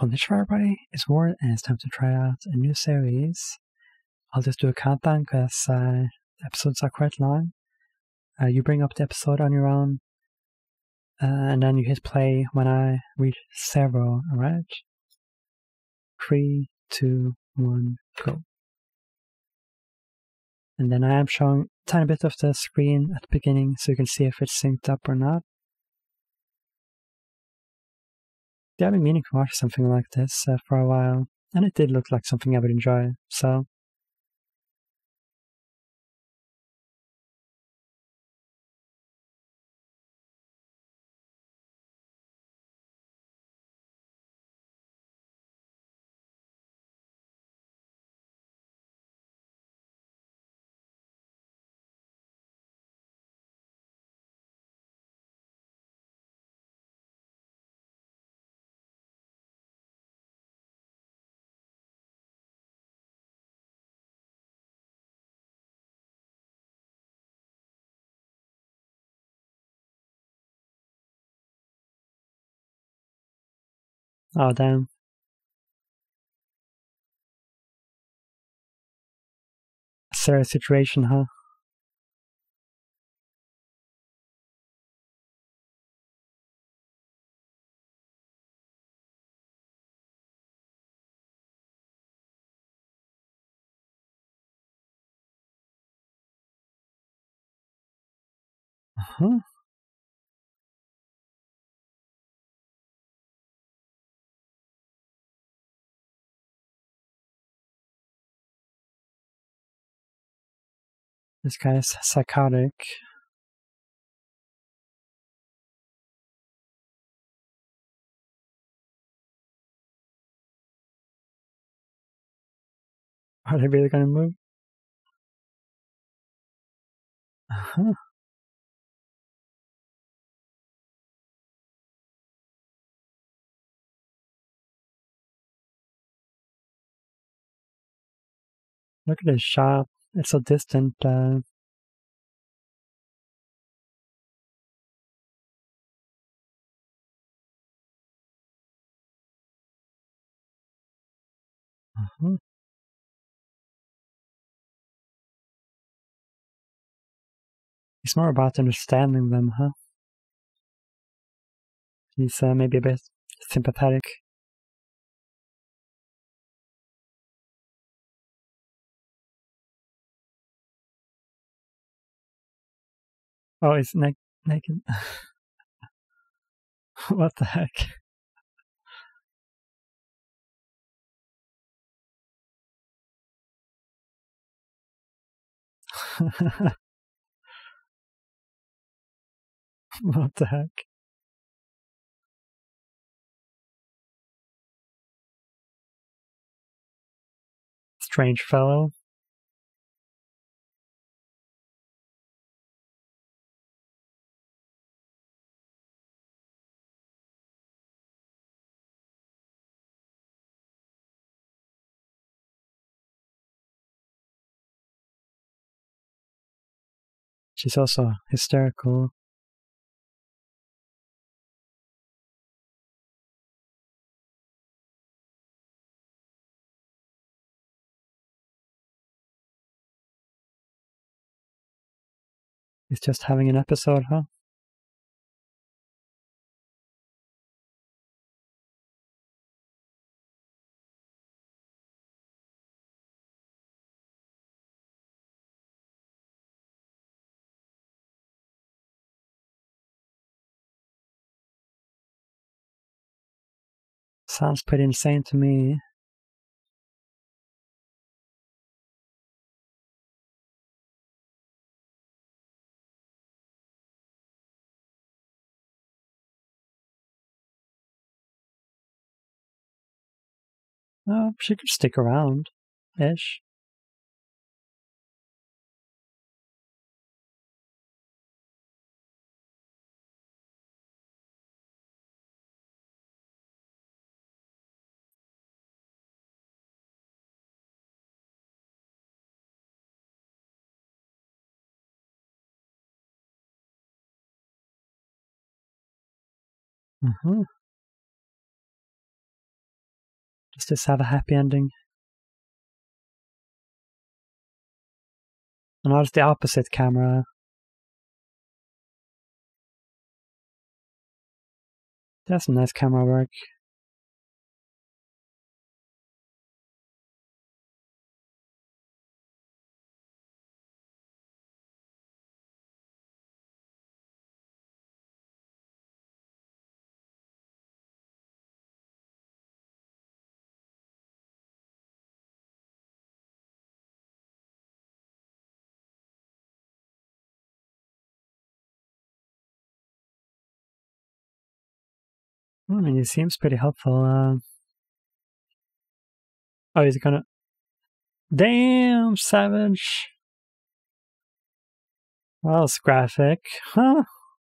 Konnichiwa everybody, it's Ward and it's time to try out a new series. I'll just do a countdown because episodes are quite long. You bring up the episode on your own and then you hit play when I reach several, alright? 3, 2, 1, go. And then I am showing a tiny bit of the screen at the beginning so you can see if it's synced up or not. Yeah, I've been meaning to watch something like this for a while, and it did look like something I would enjoy, so... Oh, damn. Serious situation, huh? Uh-huh. This guy is psychotic. Are they really gonna move? Uh-huh. Look at this shot. It's so distant. Uh-huh. He's more about understanding them, huh? He's maybe a bit sympathetic. Oh, he's naked. What the heck? What the heck? Strange fellow. She's also hysterical. He's just having an episode, huh? Sounds pretty insane to me. Oh, she could stick around. Ish. Uh-huh. Does this have a happy ending? And it's the opposite camera. That's some nice camera work. I mean, he seems pretty helpful. Oh, he's gonna... Damn, savage. Well, it's graphic. Huh?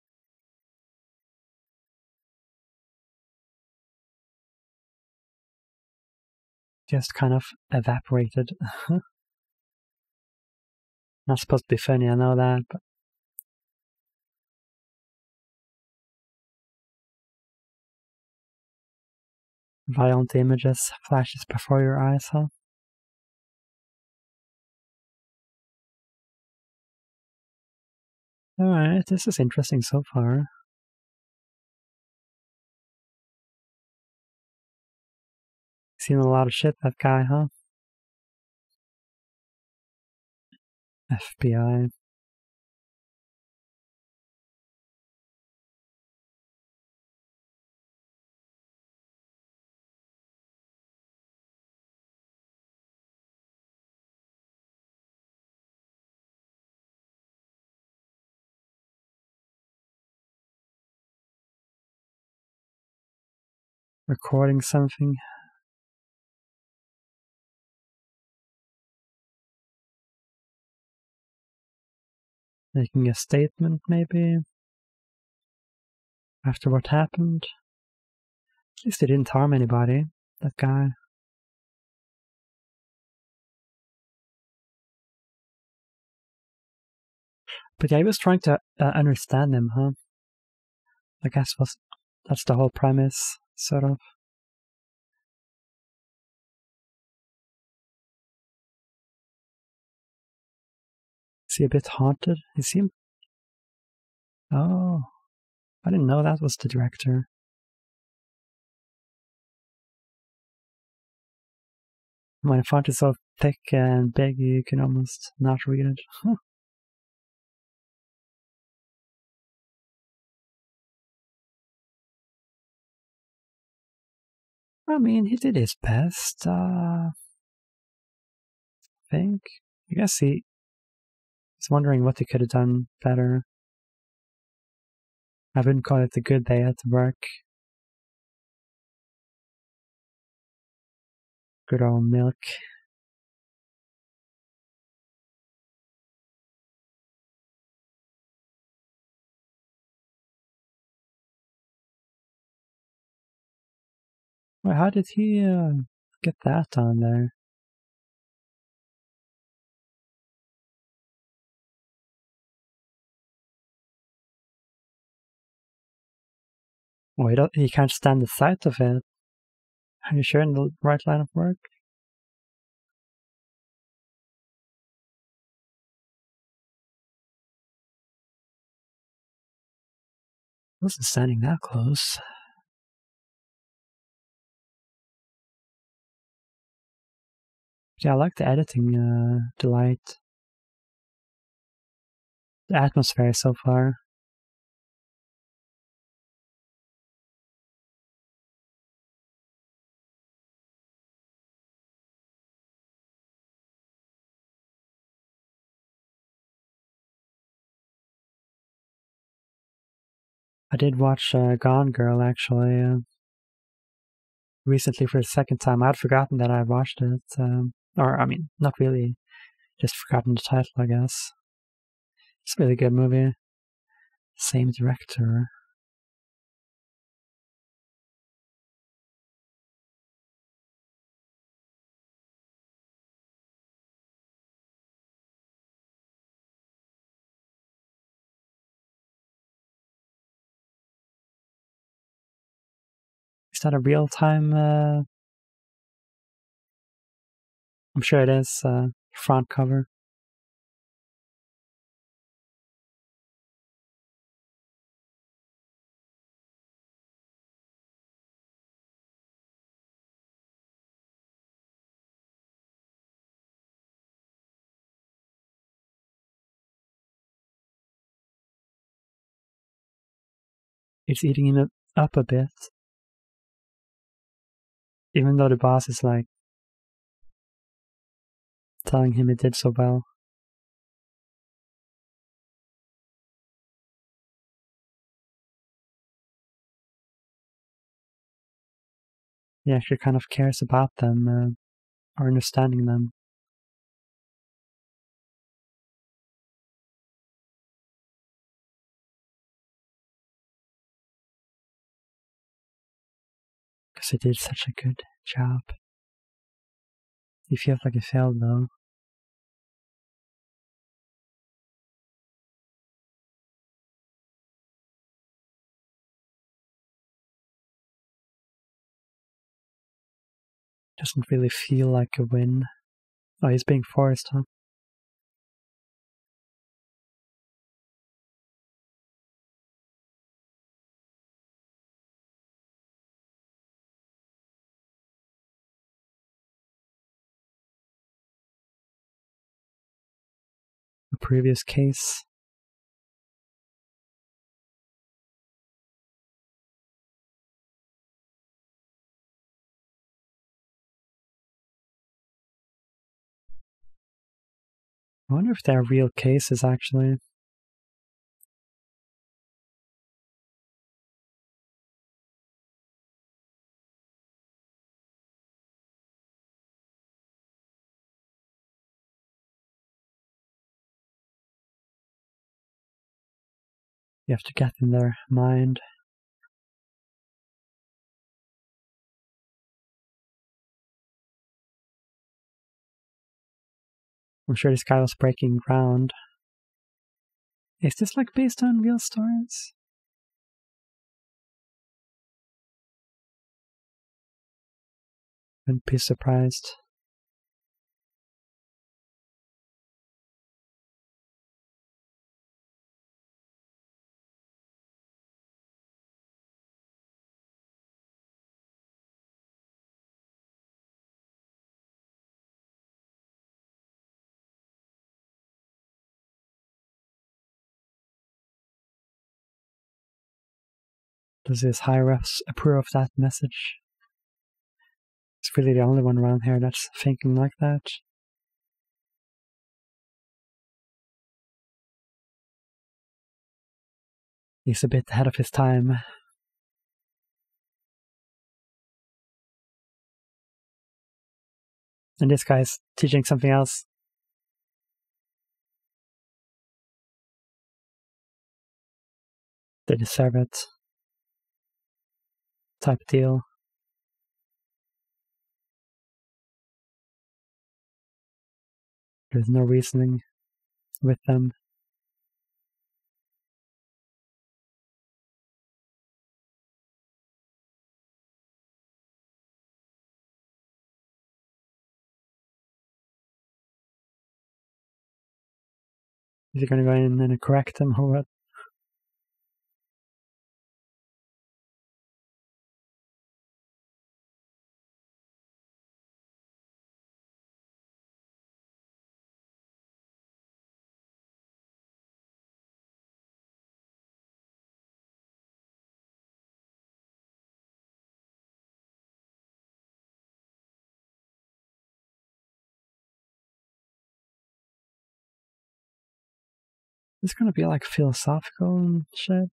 Just kind of evaporated. Not supposed to be funny, I know that, but... Violent images flashes before your eyes, huh? Alright, this is interesting so far. Seen a lot of shit, that guy, huh? FBI. Recording something. Making a statement, maybe? After what happened? At least he didn't harm anybody, that guy. But yeah, he was trying to understand him, huh? I guess that's the whole premise, sort of. Is he a bit haunted? He seemed... Oh, I didn't know that was the director. When the font is so thick and big, you can almost not read it. Huh. I mean, he did his best, I think. I guess he's wondering what he could have done better. I wouldn't call it a good day at work. Good old milk. Well, how did he get that on there? Oh, he can't stand the sight of it. Are you sure in the right line of work? I wasn't standing that close. Yeah, I like the editing, the light, the atmosphere so far. I did watch Gone Girl, actually, recently for the second time. I'd forgotten that I watched it. Or, I mean, not really. Just forgotten the title, I guess. It's a really good movie. Same director. Is that a real-time I'm sure it is front cover. It's eating it up a bit. Even though the boss is like telling him it did so well. Yeah, she kind of cares about them or understanding them. Because it did such a good job. You feel like it failed though. Doesn't really feel like a win. Oh, he's being forced, huh? A previous case. I wonder if they're real cases actually. You have to get in their mind. I'm sure this guy was breaking ground. Is this like based on real stories? Wouldn't be surprised. Does his high refs approve of that message? It's really the only one around here that's thinking like that. He's a bit ahead of his time. And this guy's teaching something else. They deserve it. Type deal. There's no reasoning with them. Is he going to go in and correct them or what? It's going to be like philosophical and shit.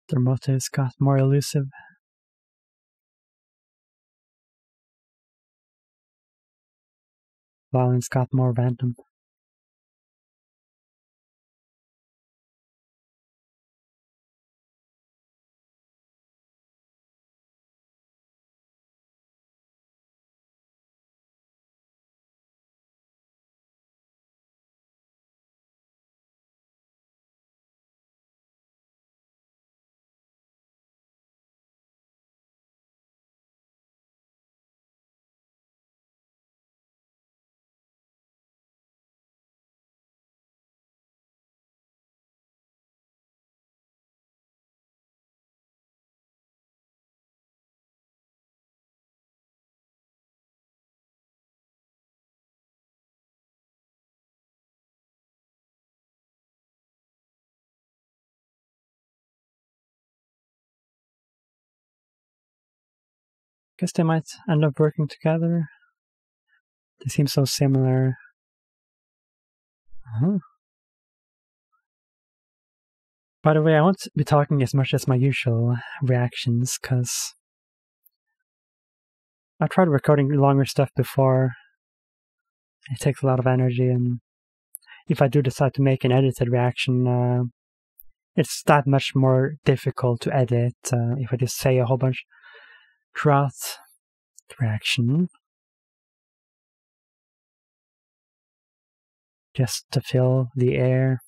Their motives got more elusive. Violence got more random. Guess they might end up working together. They seem so similar. By the way, I won't be talking as much as my usual reactions, because I've tried recording longer stuff before. It takes a lot of energy, and if I do decide to make an edited reaction, it's that much more difficult to edit if I just say a whole bunch throughout the reaction, just to fill the air.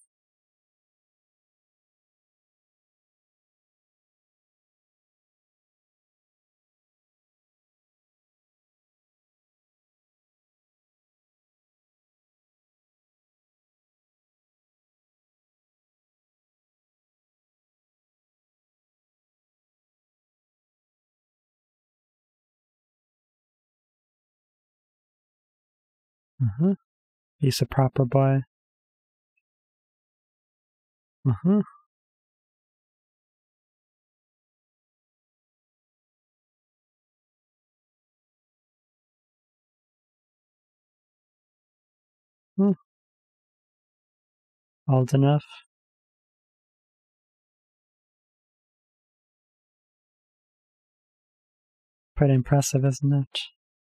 He's a proper boy. Old enough. Pretty impressive, isn't it?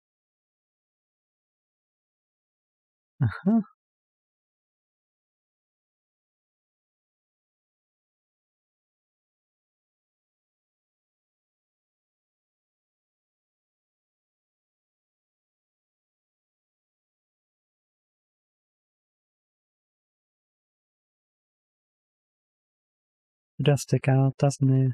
He does stick out, doesn't he?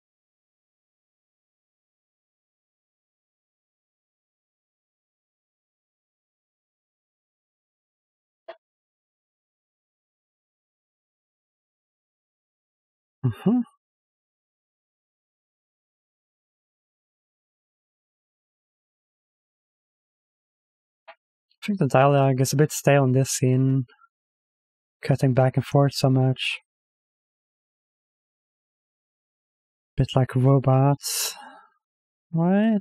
I think the dialogue is a bit stale in this scene, cutting back and forth so much. Bit like robots, right?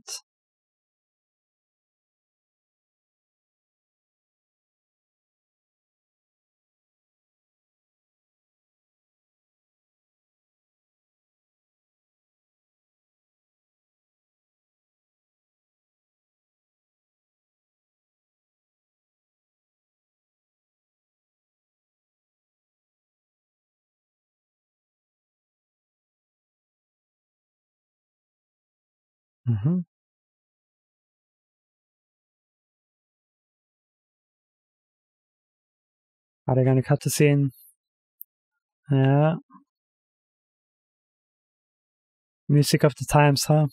Are they gonna cut the scene? Yeah. Music of the times, huh?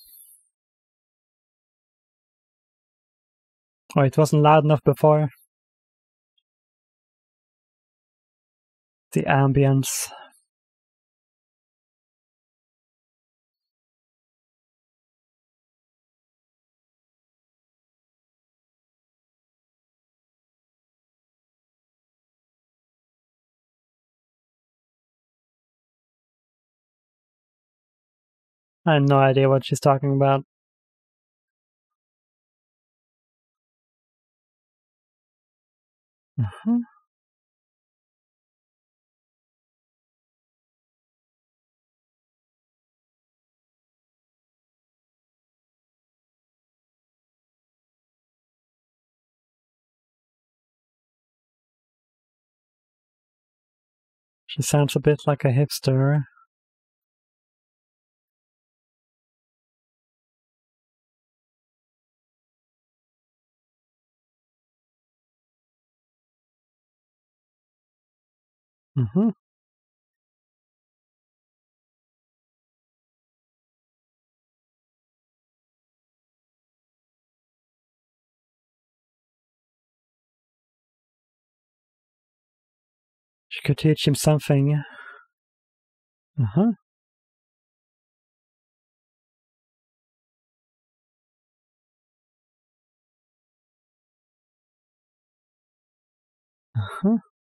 Oh, it wasn't loud enough before. The ambience. I have no idea what she's talking about. She sounds a bit like a hipster. Mm-hmm. She could teach him something. Uh-huh. Uh-huh.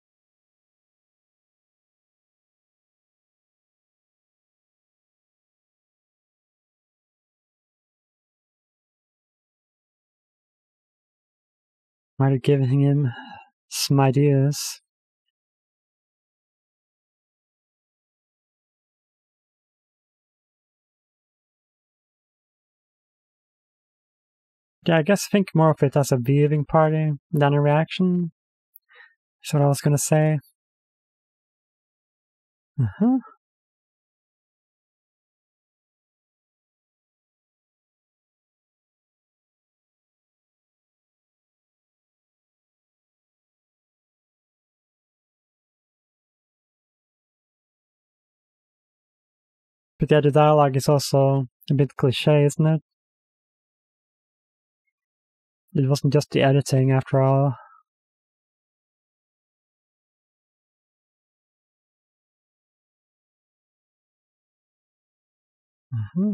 Might have given him some ideas. Yeah, I guess think more of it as a viewing party than a reaction. That's what I was gonna say. Uh-huh. But yeah, the dialogue is also a bit cliche, isn't it? It wasn't just the editing after all. Mm-hmm.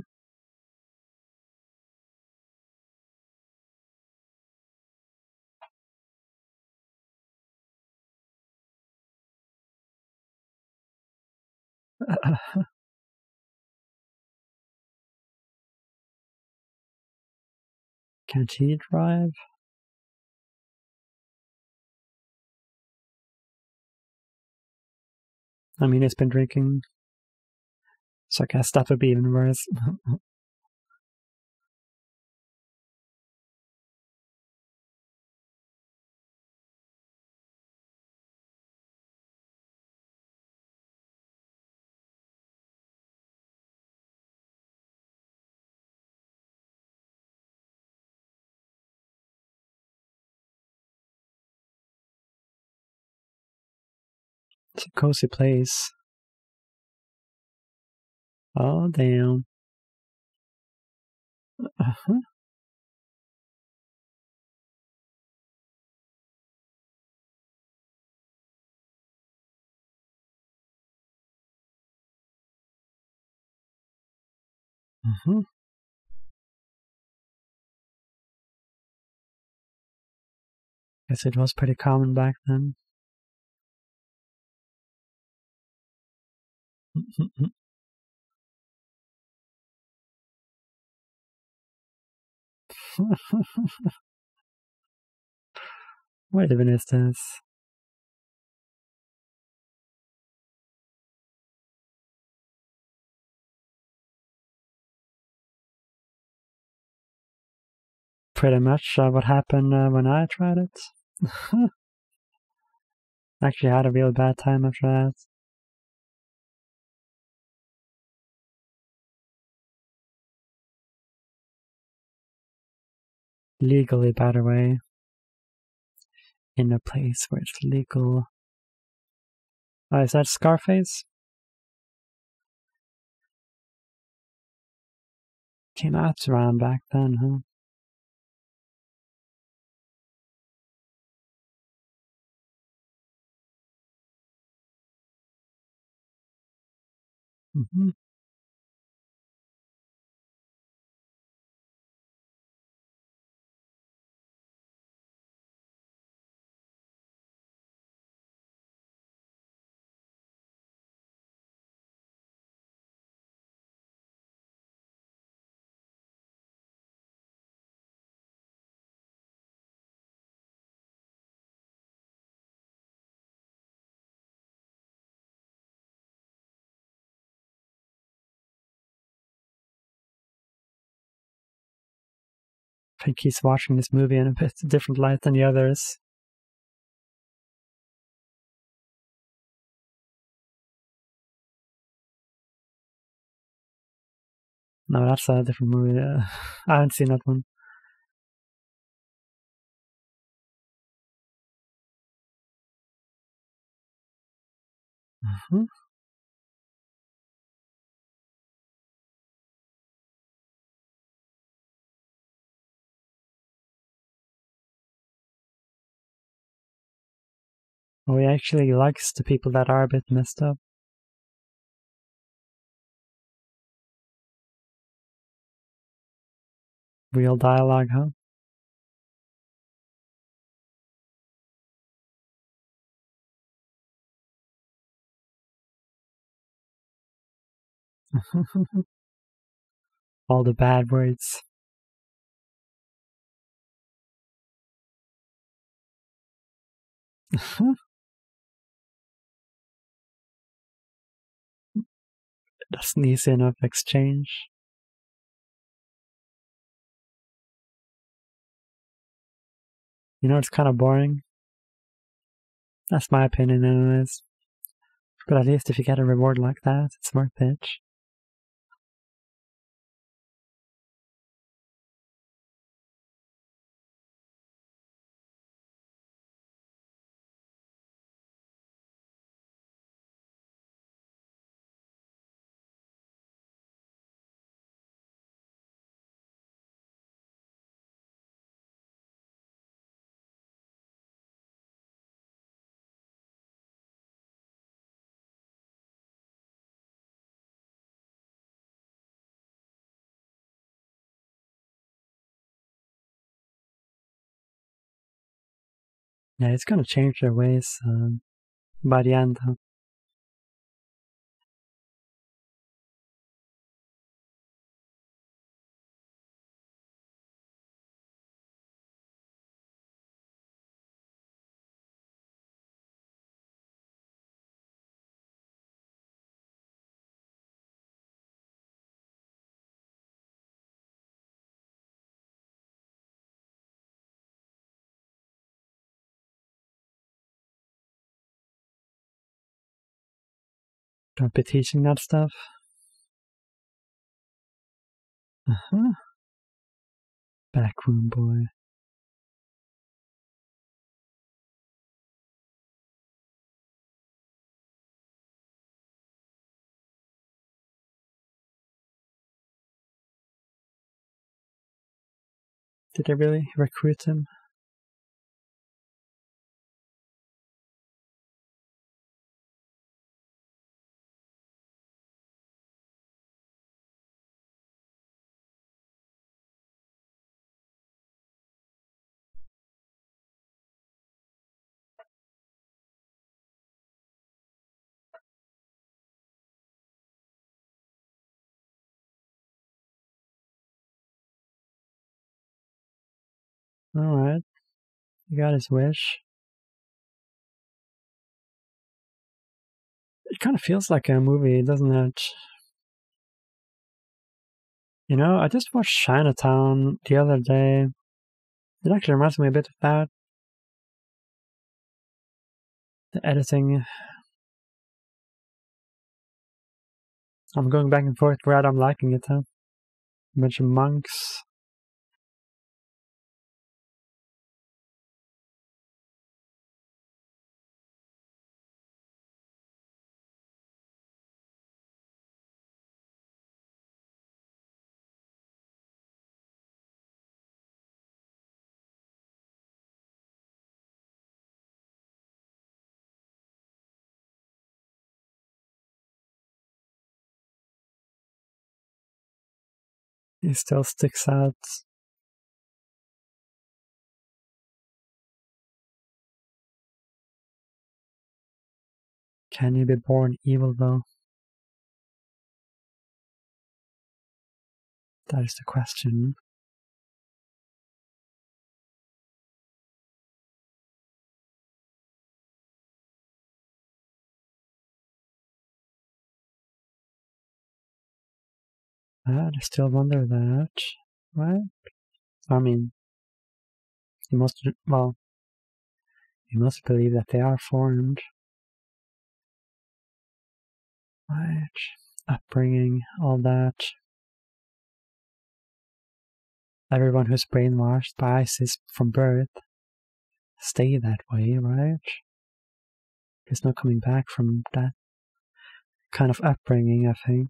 Can't he drive? I mean, he's been drinking, so I guess that would be even worse. It's a cozy place. Oh, damn. Uh-huh. Mm-hmm. Guess it was pretty common back then. What even is this? Pretty much what happened when I tried it. Actually had a real bad time after that. Legally, by the way. In a place where it's legal. Oh, is that Scarface? Came out around back then, huh? Mm-hmm. I think he's watching this movie in a bit different light than the others. No, that's a different movie. I haven't seen that one. Mm-hmm. Oh, he actually likes the people that are a bit messed up. Real dialogue, huh? All the bad words. That's an easy enough exchange. You know, it's kind of boring. That's my opinion, anyways. But at least if you get a reward like that, it's worth it. Yeah, it's gonna change their ways by the end, huh? Don't be teaching that stuff. Uh-huh. Backroom boy. Did they really recruit him? Alright. He got his wish. It kind of feels like a movie, doesn't it? You know, I just watched Chinatown the other day. It actually reminds me a bit of that. The editing. I'm going back and forth where I'm liking it, huh? A bunch of monks. He still sticks out. Can you be born evil, though? That is the question. I still wonder that. Right? I mean, you must, well, you must believe that they are formed. Right? Upbringing, all that. everyone who's brainwashed by ISIS from birth stay that way, right? There's no coming back from that kind of upbringing, I think.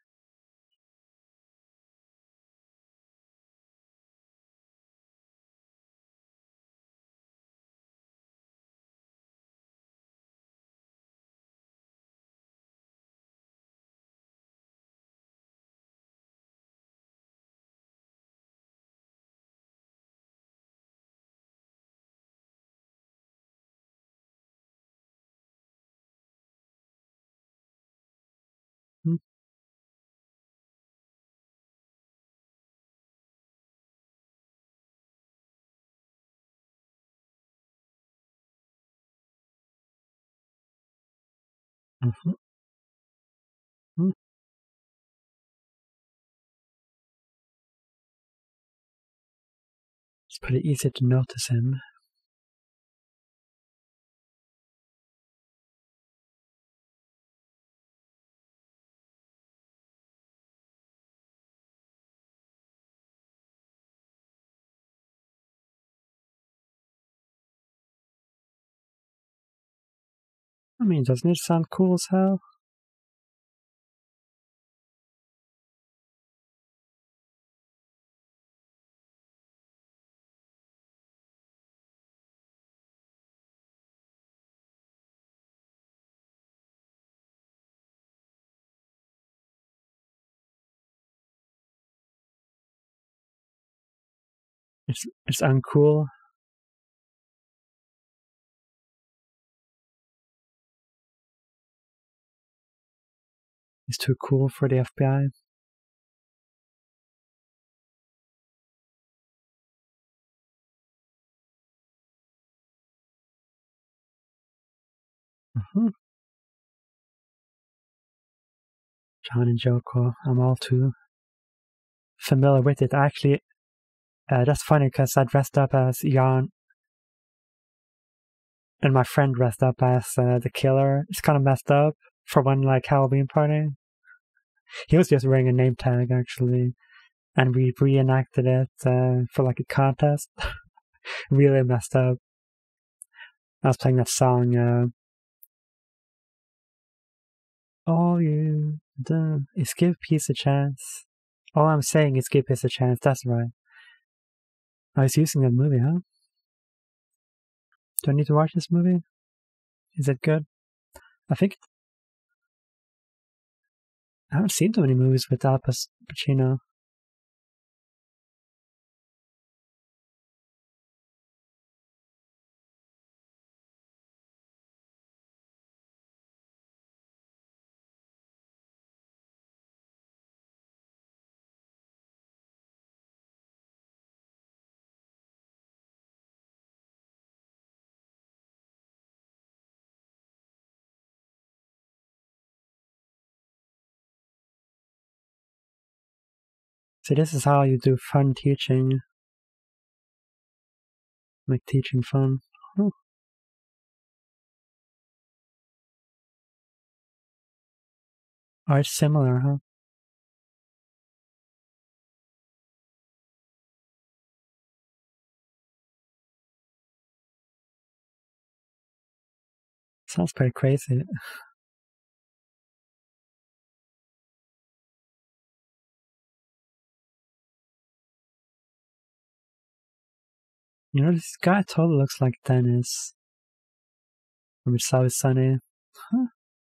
Hmm. Mhm. Hmm. It's pretty easy to notice him. I mean, doesn't it sound cool as hell? It's uncool. He's too cool for the FBI. Mm-hmm. John and Joko, I'm all too familiar with it. Actually, that's funny because I dressed up as Jan and my friend dressed up as the killer. It's kind of messed up for one like Halloween party. He was just wearing a name tag actually, and we reenacted it for like a contest. Really messed up. I was playing that song. All you do is give peace a chance. All I'm saying is give peace a chance. That's right. I was using that movie, huh? Do I need to watch this movie? Is it good? I think I haven't seen too many movies with Al Pacino. So this is how you do fun teaching. Make teaching fun. Oh, oh it's similar, huh? Sounds pretty crazy. You know, this guy totally looks like Dennis from It's Always Sunny. Huh?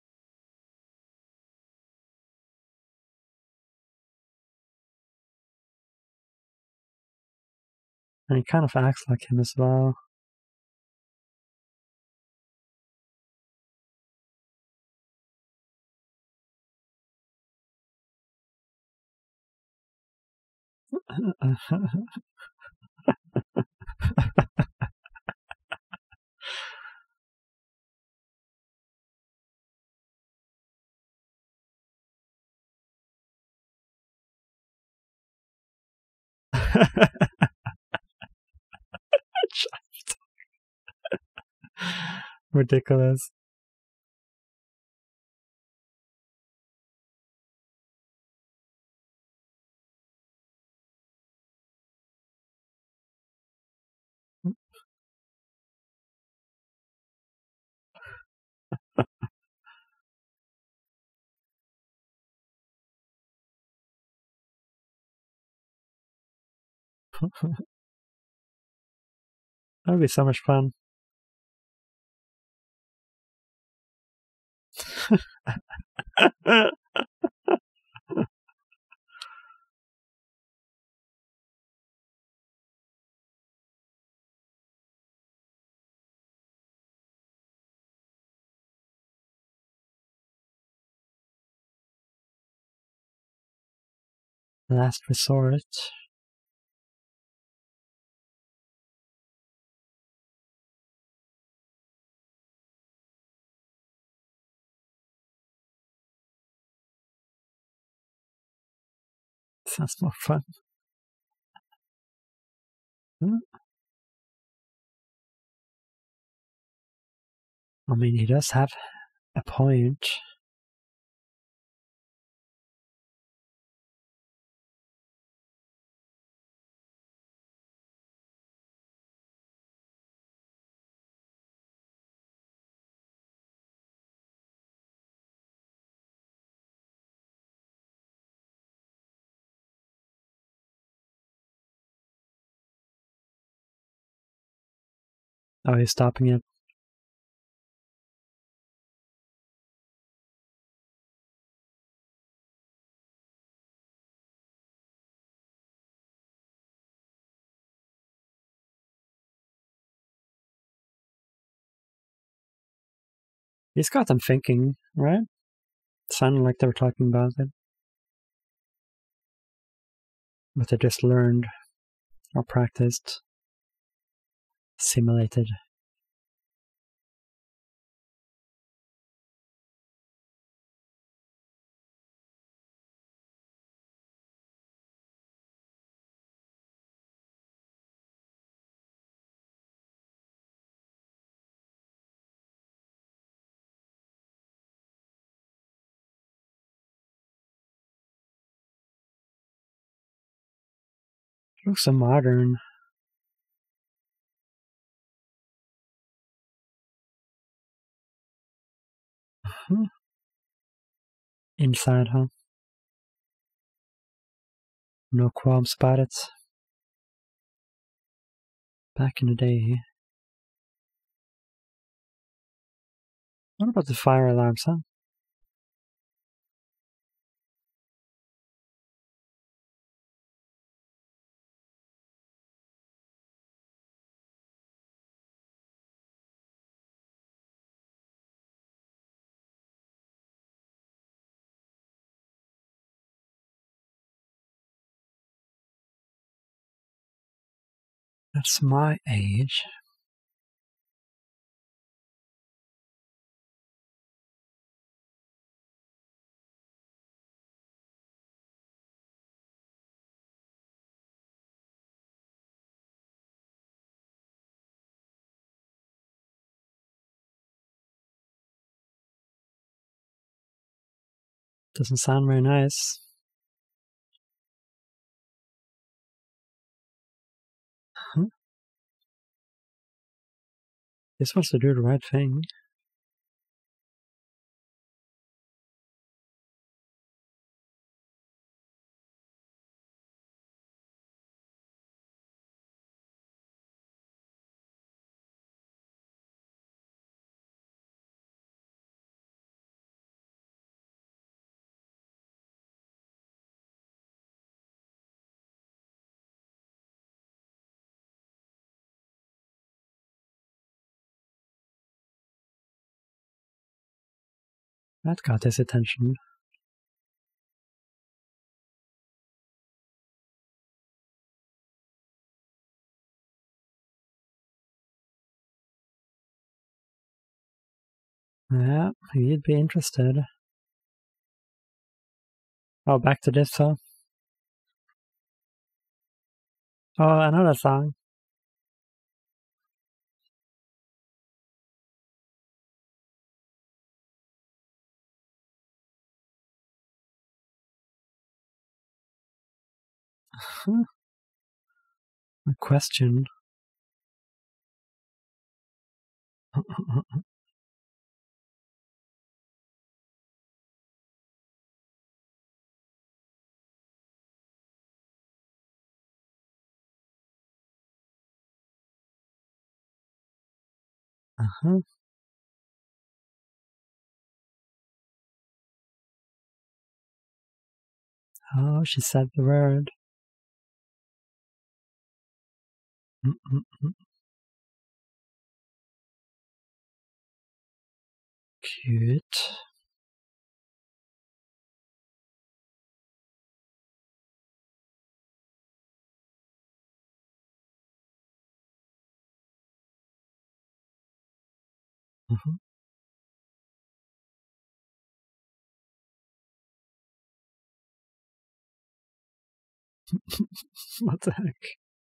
And he kind of acts like him as well. Ridiculous. That would be so much fun. Last resort. Sounds more fun. I mean, he does have a point. Oh, he's stopping it. He's got them thinking, right? Sounded like they were talking about it. But they just learned or practiced, simulated. Looks so modern. Inside, huh? No qualms about it. Back in the day. What about the fire alarms, huh? That's my age. Doesn't sound very nice. Huh? You're supposed to do the right thing. That got his attention. Yeah, he'd be interested. Oh, back to this song. Oh, another song. A question. Uh-huh. Oh, she said the word. Mm-mm-mm. Cute. Mm-hmm. What the heck?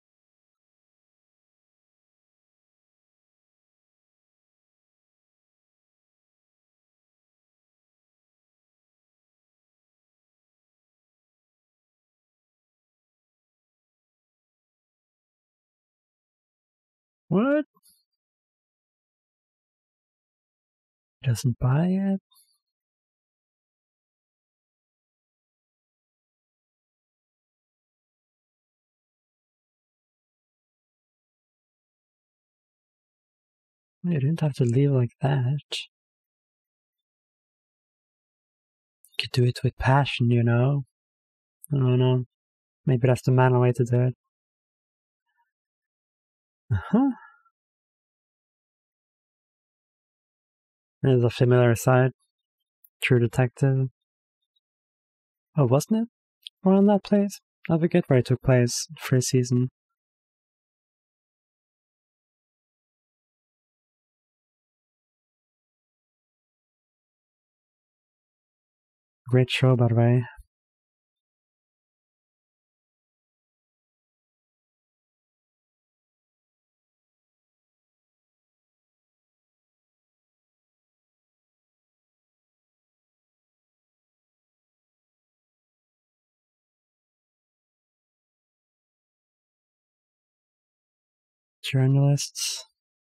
What? Doesn't buy it? You didn't have to leave like that. You could do it with passion, you know? I don't know. Maybe that's the manly way to do it. Uh-huh. There's a familiar side. True Detective. Oh, wasn't it around that place? I forget where it took place. First season. Great show, by the way. Journalists.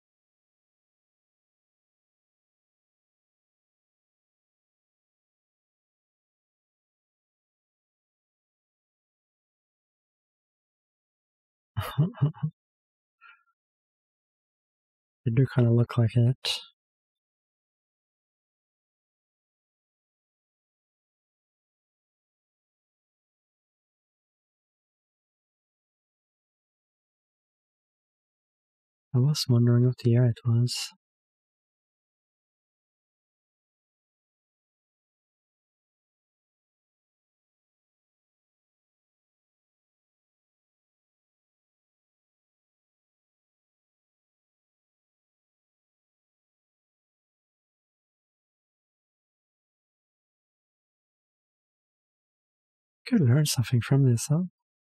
They do kind of look like it. I was wondering what year it was. Could learn something from this, huh?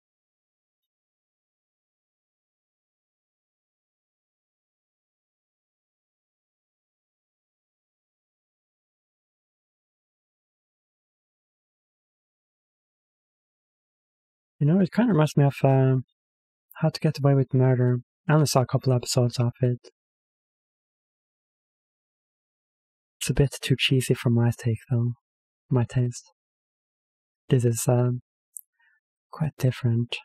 You know, it kind of reminds me of How to Get Away with Murder. I only saw a couple episodes of it. It's a bit too cheesy for my take, though. My taste. This is quite different.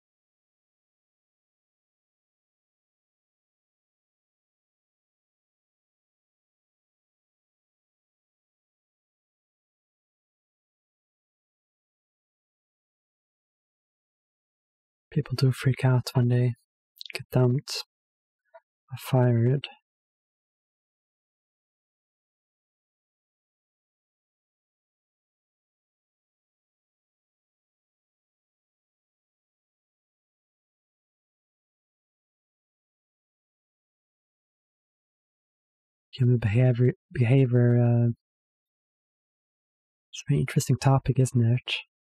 People do freak out when they get dumped or fired. Human behavior. It's a very interesting topic, isn't it?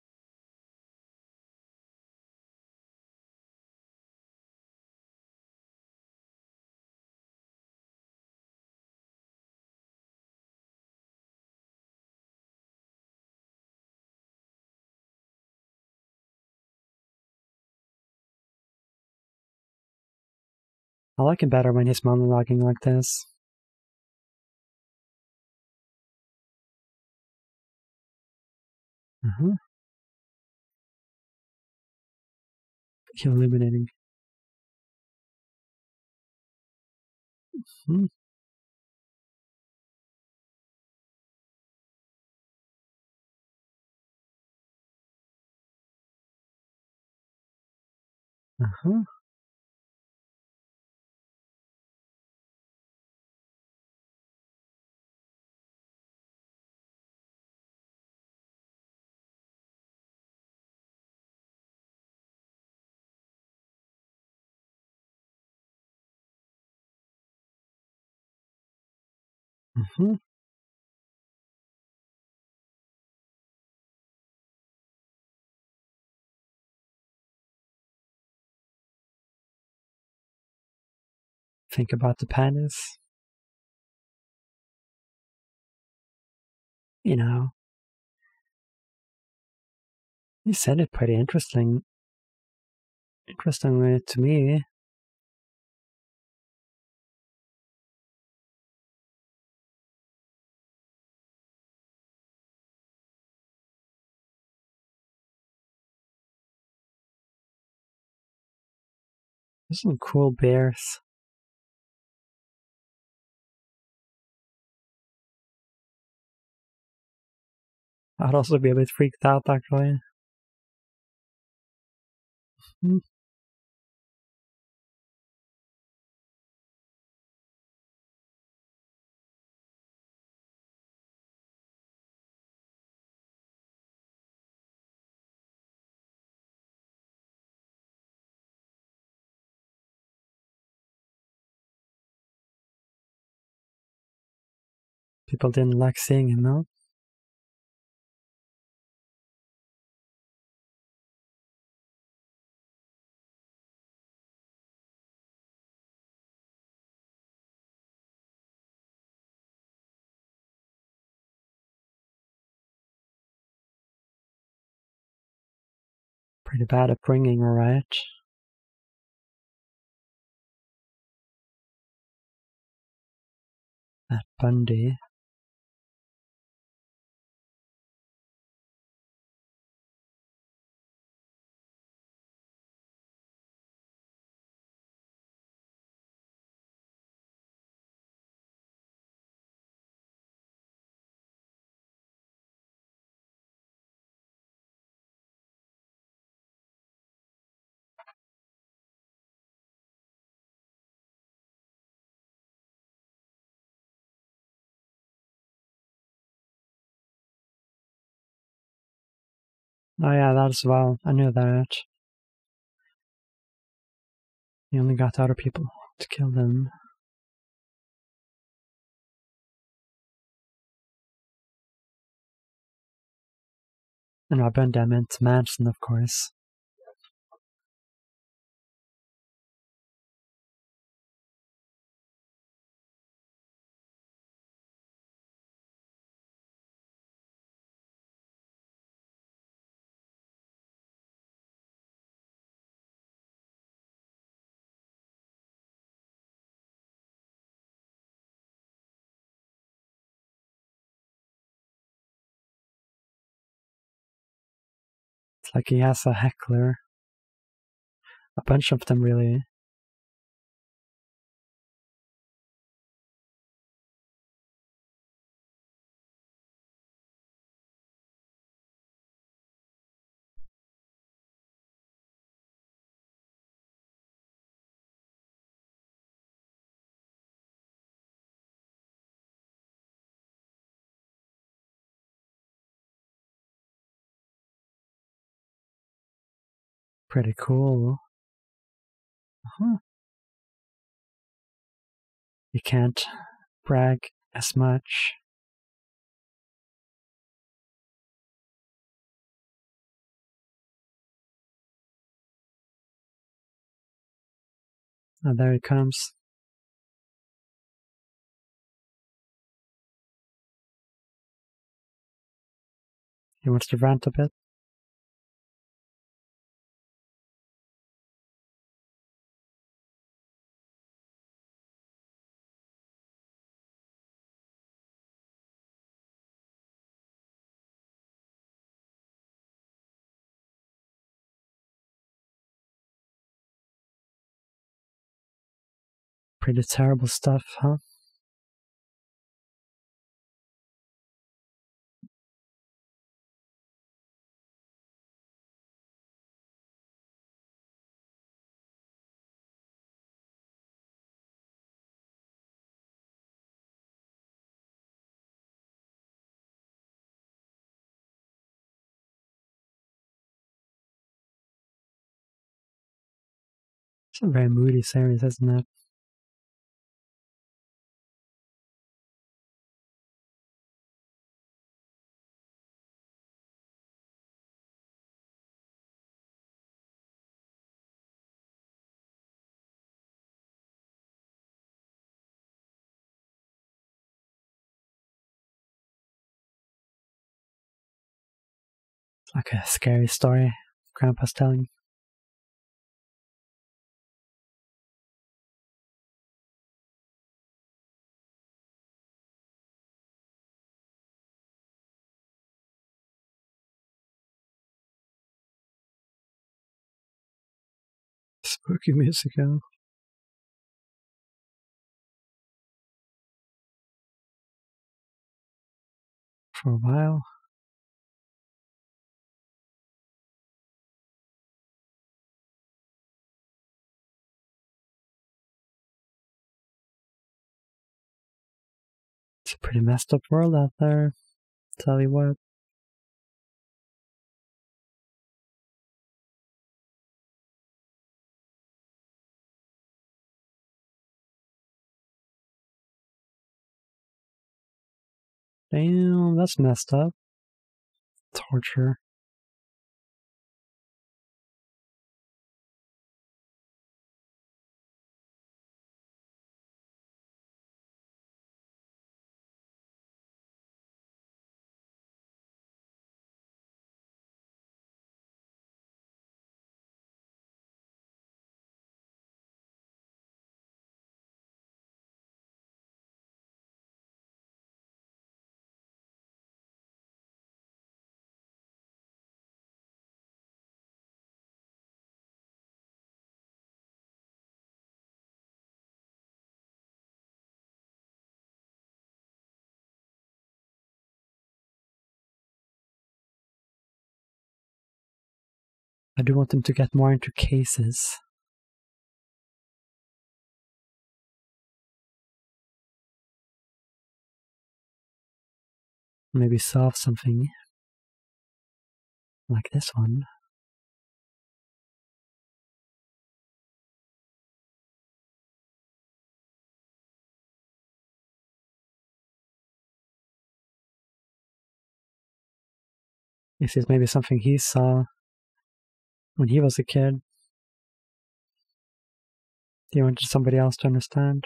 I like it better when he's monologuing like this. Uh-huh. Illuminating. Hmm. Uh-huh. Mm-hmm. Think about the penis. You know, you said it pretty interestingly to me. There's some cool bears. I'd also be a bit freaked out, actually. Hmm. People didn't like seeing him, though. Pretty bad upbringing, alright. That Bundy. Oh yeah, that as well. I knew that. He only got other people to kill them. And I burned them into Manson, of course. It's like he has a heckler. A bunch of them, really. Pretty cool. Uh-huh. You can't brag as much. Oh, there he comes. He wants to rant a bit. Pretty terrible stuff, huh? It's a very moody series, isn't it? It's like a scary story Grandpa's telling. Spooky musical. For a while. It's a pretty messed up world out there. Tell you what. Damn, that's messed up. Torture. I do want them to get more into cases. Maybe solve something. Like this one. This is maybe something he saw when he was a kid. He wanted somebody else to understand.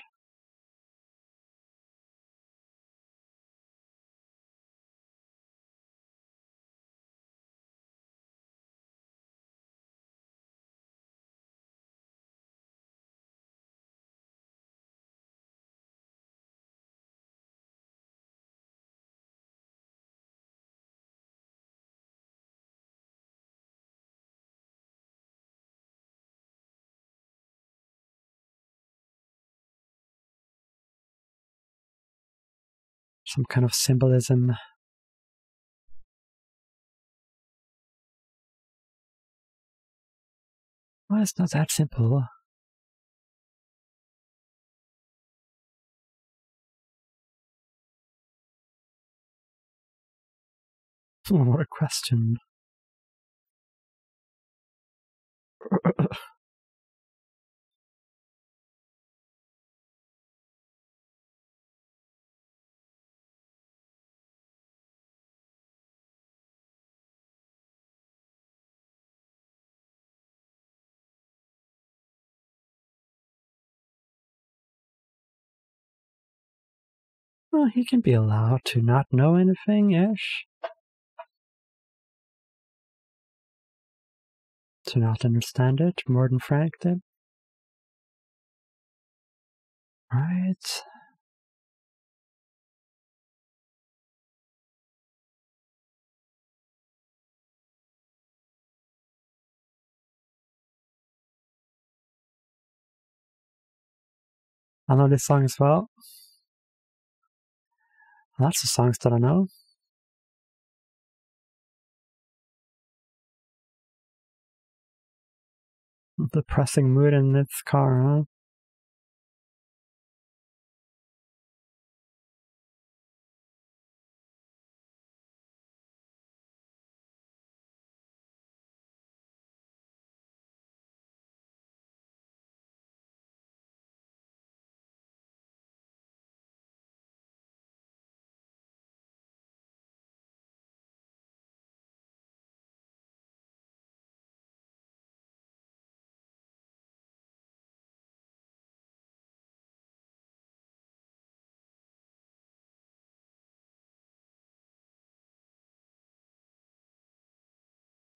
Some kind of symbolism. Well, it's not that simple. What a question. Well, he can be allowed to not know anything-ish. To not understand it more than Frank did. Right. I know this song as well. Lots of songs that I know. Depressing mood in its car, huh?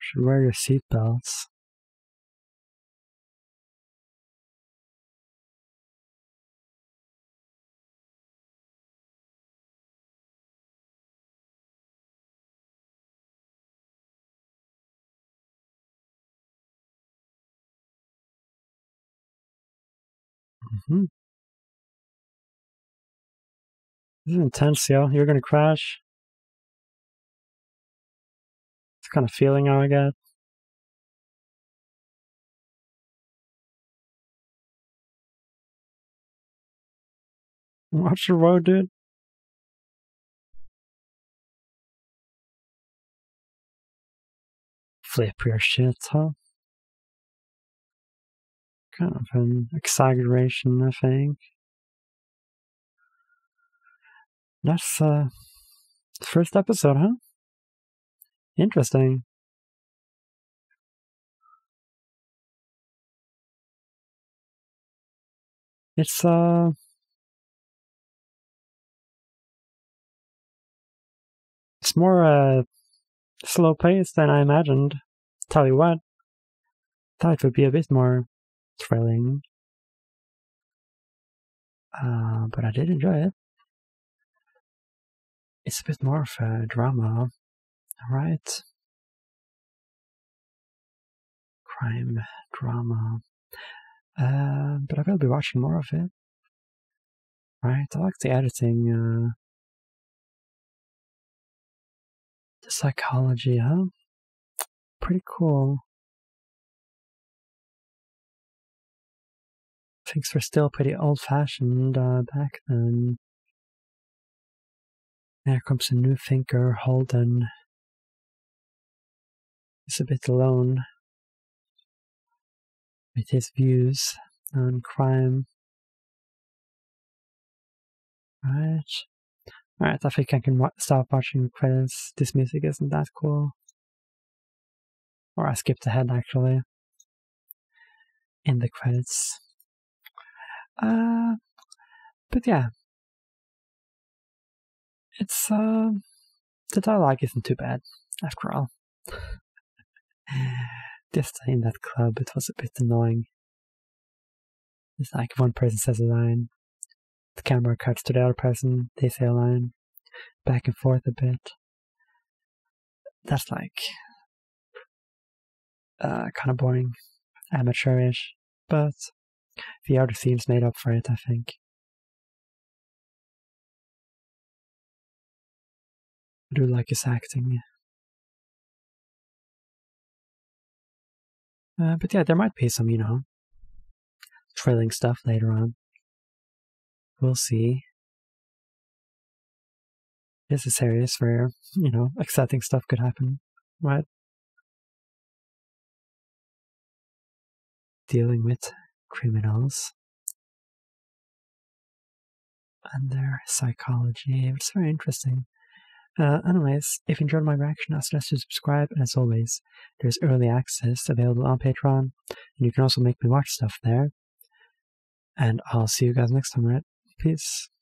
Should wear your seatbelts. This is intense, yo. You're gonna crash. It's the kind of feeling I get. Watch the road, dude. Flip your shit, huh? Kind of an exaggeration, I think. That's the first episode, huh? Interesting. It's more slow paced than I imagined. Tell you what, thought it would be a bit more thrilling. But I did enjoy it. It's a bit more of a drama, right? Crime drama. But I will be watching more of it. Right? I like the editing, the psychology, huh? Pretty cool. Things were still pretty old-fashioned back then. There comes a new thinker, Holden. He's a bit alone with his views on crime. Right. Alright, I think I can stop watching the credits. This music isn't that cool. Or I skipped ahead, actually. In the credits. But yeah. It's, the dialogue isn't too bad, after all. Just in that club, it was a bit annoying. It's like one person says a line, the camera cuts to the other person, they say a line, back and forth a bit. That's like kind of boring, amateurish, but the other scenes made up for it, I think. I do like his acting. But yeah, there might be some, thrilling stuff later on. We'll see. It's a series where, exciting stuff could happen, right? Dealing with criminals and their psychology. It's very interesting. Anyways, if you enjoyed my reaction, I'll suggest you subscribe, and as always, there's early access available on Patreon, and you can also make me watch stuff there. And I'll see you guys next time, right? Peace.